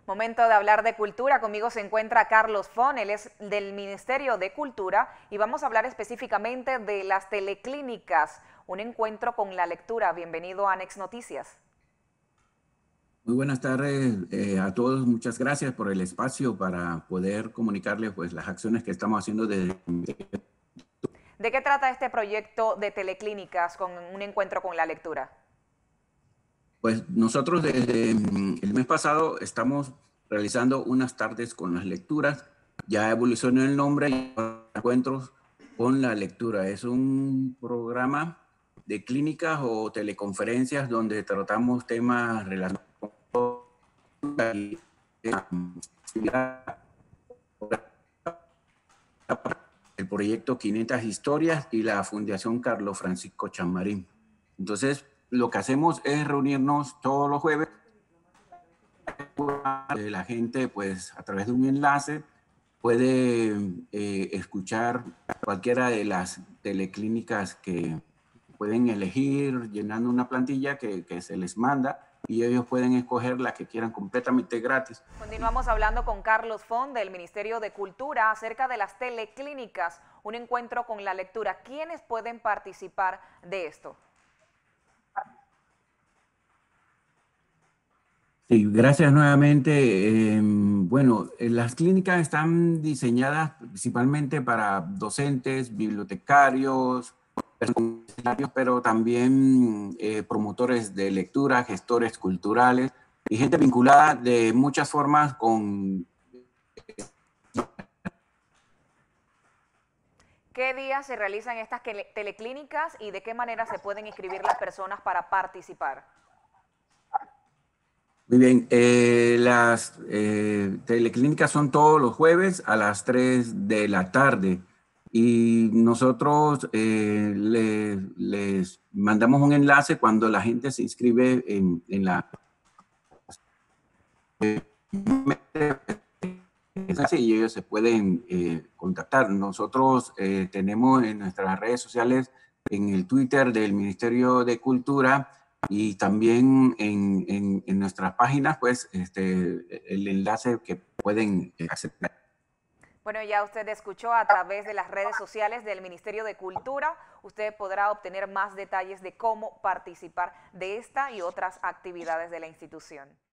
Momento de hablar de cultura. Conmigo se encuentra Carlos Fon, él es del Ministerio de Cultura y vamos a hablar específicamente de las teleclínicas, un encuentro con la lectura. Bienvenido a Next Noticias. Muy buenas tardes a todos. Muchas gracias por el espacio para poder comunicarles pues, las acciones que estamos haciendo desde... ¿De qué trata este proyecto de teleclínicas con un encuentro con la lectura? Pues nosotros desde el mes pasado estamos realizando unas tardes con las lecturas. Ya evolucionó el nombre y encuentros con la lectura. Es un programa de clínicas o teleconferencias donde tratamos temas relacionados con el proyecto 500 Historias y la Fundación Carlos Francisco Chamarín. Entonces, lo que hacemos es reunirnos todos los jueves. La gente, pues, a través de un enlace, puede escuchar cualquiera de las teleclínicas que pueden elegir llenando una plantilla que se les manda y ellos pueden escoger la que quieran completamente gratis. Continuamos hablando con Carlos Fon del Ministerio de Cultura acerca de las teleclínicas, un encuentro con la lectura. ¿Quiénes pueden participar de esto? Sí, gracias nuevamente. Bueno, las clínicas están diseñadas principalmente para docentes, bibliotecarios, pero también promotores de lectura, gestores culturales y gente vinculada de muchas formas con... ¿Qué días se realizan estas teleclínicas y de qué manera se pueden inscribir las personas para participar? Muy bien, las teleclínicas son todos los jueves a las 3 de la tarde y nosotros les mandamos un enlace cuando la gente se inscribe en la... y ellos se pueden contactar. Nosotros tenemos en nuestras redes sociales, en el Twitter del Ministerio de Cultura y también en nuestras páginas, pues, el enlace que pueden aceptar. Bueno, ya usted escuchó a través de las redes sociales del Ministerio de Cultura. Usted podrá obtener más detalles de cómo participar de esta y otras actividades de la institución.